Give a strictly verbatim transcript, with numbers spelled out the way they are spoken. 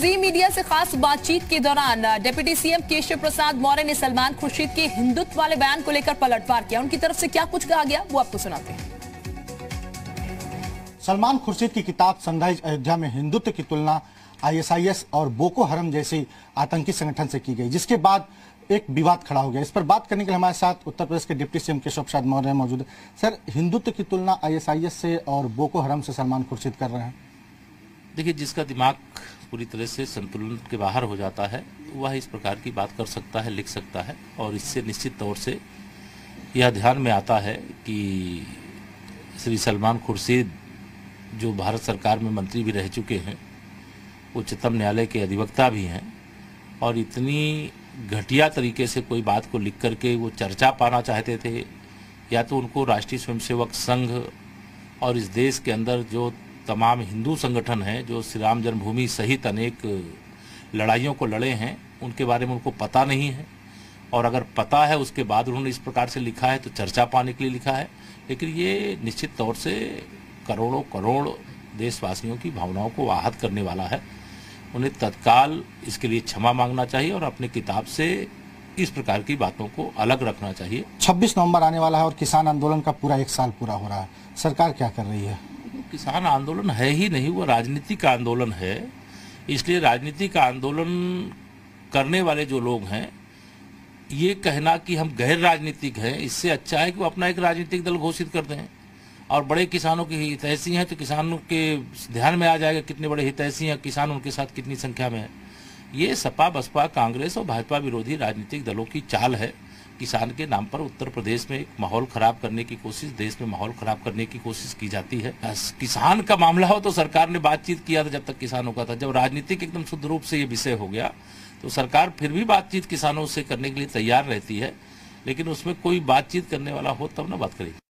जी media से खास बातचीत के दौरान डिप्टी सीएम केशव प्रसाद मौर्य ने सलमान खुर्शीद के हिंदुत्व वाले बयान को लेकर पलटवार किया। उनकी तरफ से क्या कुछ कहा गया वो आपको सुनाते हैं। सलमान खुर्शीद की किताब सनराइज अयोध्या में हिंदुत्व की तुलना आईएसआईएस और बोको हरम जैसे आतंकी संगठन से की गई, जिसके बाद एक विवाद खड़ा हो गया। इस पर बात करने के लिए हमारे साथ उत्तर प्रदेश के डिप्टी सीएम केशव प्रसाद मौर्य मौजूद है। सर, हिंदुत्व की तुलना आईएसआईएस से और बोको हरम से सलमान खुर्शीद कर रहे हैं। देखिए, जिसका दिमाग पूरी तरह से संतुलन के बाहर हो जाता है वह इस प्रकार की बात कर सकता है, लिख सकता है, और इससे निश्चित तौर से यह ध्यान में आता है कि श्री सलमान खुर्शीद जो भारत सरकार में मंत्री भी रह चुके हैं, उच्चतम न्यायालय के अधिवक्ता भी हैं, और इतनी घटिया तरीके से कोई बात को लिख करके वो चर्चा पाना चाहते थे, या तो उनको राष्ट्रीय स्वयंसेवक संघ और इस देश के अंदर जो तमाम हिंदू संगठन हैं जो श्री राम जन्मभूमि सहित अनेक लड़ाइयों को लड़े हैं उनके बारे में उनको पता नहीं है, और अगर पता है उसके बाद उन्होंने इस प्रकार से लिखा है तो चर्चा पाने के लिए लिखा है। लेकिन ये निश्चित तौर से करोड़ों करोड़ देशवासियों की भावनाओं को आहत करने वाला है। उन्हें तत्काल इसके लिए क्षमा मांगना चाहिए और अपने किताब से इस प्रकार की बातों को अलग रखना चाहिए। छब्बीस नवंबर आने वाला है और किसान आंदोलन का पूरा एक साल पूरा हो रहा है, सरकार क्या कर रही है? किसान आंदोलन है ही नहीं, वो राजनीति का आंदोलन है। इसलिए राजनीति का आंदोलन करने वाले जो लोग हैं, ये कहना कि हम गैर राजनीतिक हैं, इससे अच्छा है कि वो अपना एक राजनीतिक दल घोषित कर दें। और बड़े किसानों की हितैषी हैं तो किसानों के ध्यान में आ जाएगा कितने बड़े हितैषी हैं, किसान उनके साथ कितनी संख्या में है। ये सपा, बसपा, कांग्रेस और भाजपा विरोधी राजनीतिक दलों की चाल है। किसान के नाम पर उत्तर प्रदेश में एक माहौल खराब करने की कोशिश, देश में माहौल खराब करने की कोशिश की जाती है। किसान का मामला हो तो सरकार ने बातचीत किया था जब तक किसानों का था। जब राजनीतिक एकदम शुद्ध रूप से ये विषय हो गया तो सरकार फिर भी बातचीत किसानों से करने के लिए तैयार रहती है, लेकिन उसमें कोई बातचीत करने वाला हो तब ना बात करेगी।